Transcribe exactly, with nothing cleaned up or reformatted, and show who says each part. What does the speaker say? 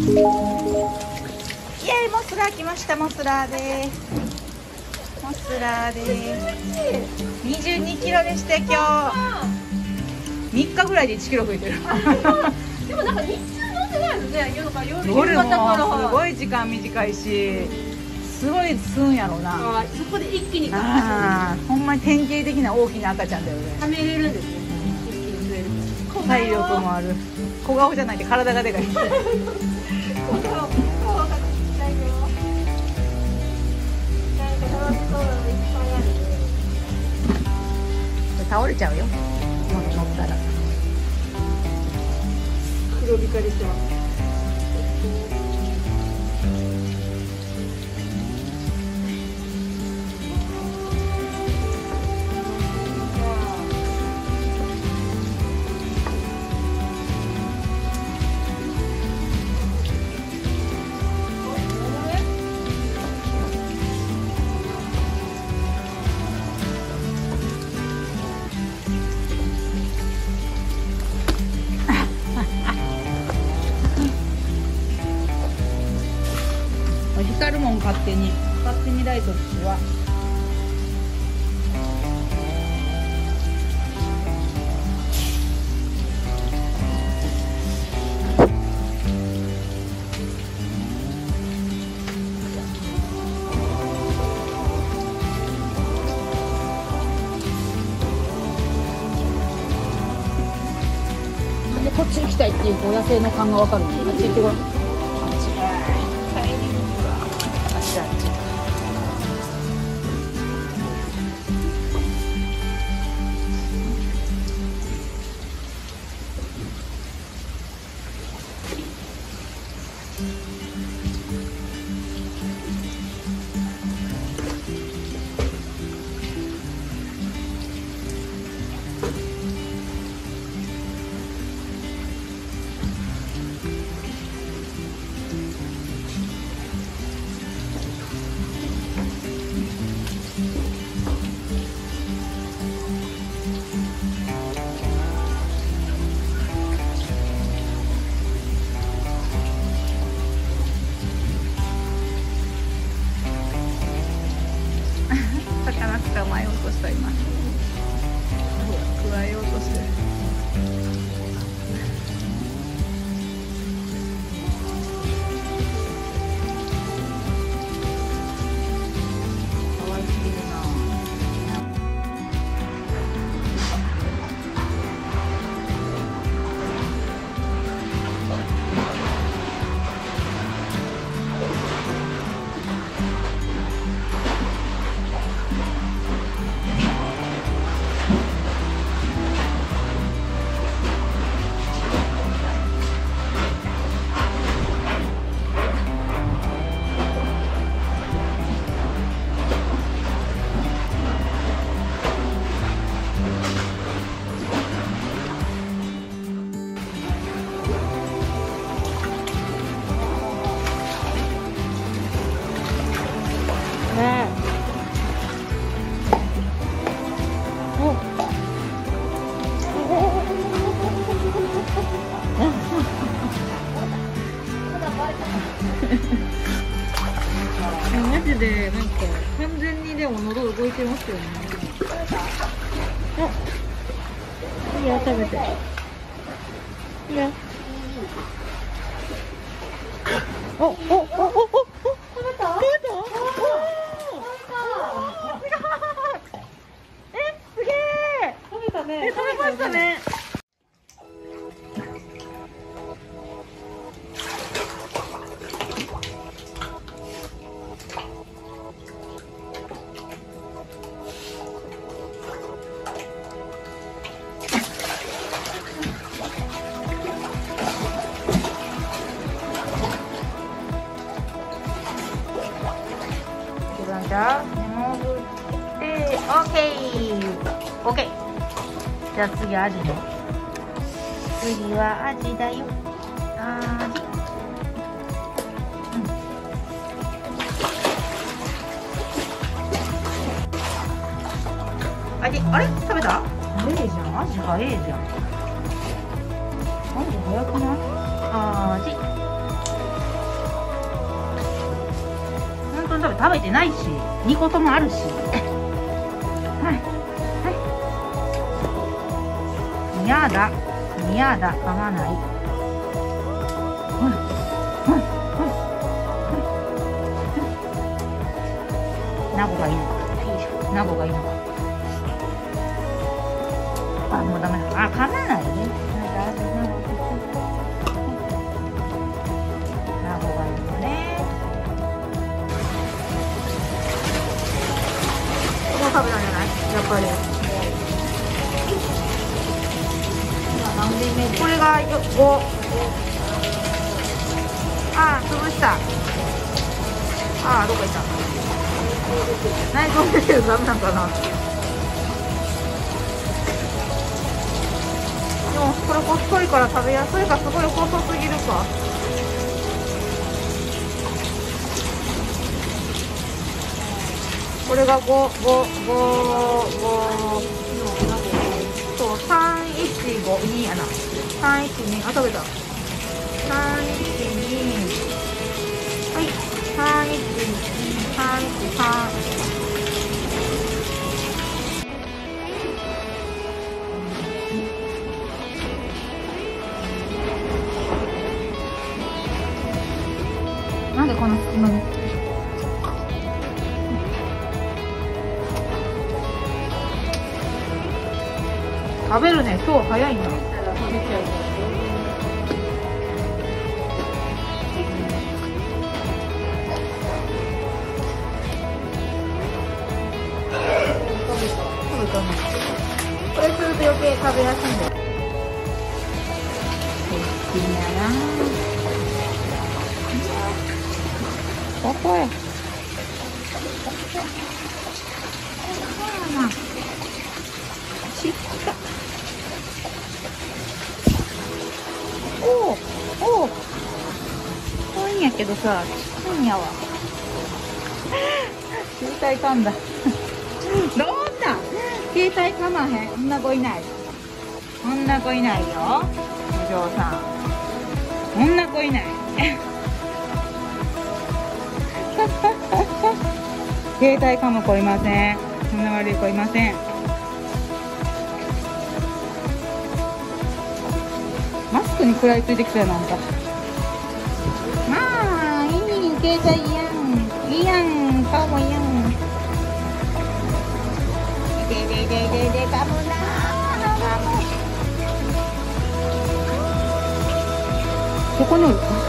Speaker 1: イエーイ、モスラー来ました。モスラーです。モスラーです。にじゅうにキロでして今日。みっかぐらいでいちキロ増えてる。
Speaker 2: でもなんか日中飲んでないのね。夜か夜
Speaker 1: 夜も
Speaker 2: 夕方から
Speaker 1: すごい時間短いし、すごい吸うんやろうな。
Speaker 2: あ、そこで一気に
Speaker 1: あー、ほんまに典型的な大きな赤ちゃんだよね。
Speaker 2: ためれるんですね。一気に増えると。
Speaker 1: 体力もある。小顔じゃないで体がでかい。倒れちゃうよ。もう乗ったら。
Speaker 2: 黒光りしてます。
Speaker 1: 光るもん勝手に勝手にライトつくわ。なんでこっち行きたいっていう野生の感がわかるの。あっち行ってごらん。魚捕まえようとした今。加えようとしてる。可愛すぎるな。マジでなんか完全にでも喉動いてますよね。あ、いいよ食べて。いいよ。おおおおおお、食べた？食べた？え、すげえ。
Speaker 2: 食べたね。
Speaker 1: え、食べましたね。じゃあ潜って、オッケー、オッケー。じゃあ次アジね。次はアジだよ。アジ。うん、アジ、あれ食べた？早いじゃん、アジ早いじゃん。アジ早くない？アジ。 食べてないし、にこともあるし。はいはい。やだやだ、噛まない。はいはいはい。ナボがいいのか。ナボがいいのか。あ、もうダメだ。あ、噛まないね。ナボがいいのね。もう食べたんじゃない？やっぱり。これがよご。ああ、潰した。ああ、どこ行った？内臓出てるダメなんかな。でもこれ細いから食べやすいか、すごい細すぎるか。これがご、ご、ご、ご、そう、さん、いち、ご、にやな。さん、いち、に、あ、食べた。さん、いち、に、はい、さん、いち、に、さん、いち、さん。なんでこの隙間に。食べるね、今日早いな。これすると余計食べやすいんだよ。いいやな。ここへ。しっか。おお、おお。そういんやけどさ、ちっちゃいんやわ。携帯噛んだ。どんな。携帯噛まへん。こんな子いない。こんな子いないよ。お嬢さん。こんな子いない。携帯噛む子いません。そんな悪い子いません。マスクに食らいついてきたよ、なんか。まあ、いい、携帯いいやん。いいやん、顔もいいやん。ででででで、噛むなー。ここにおる。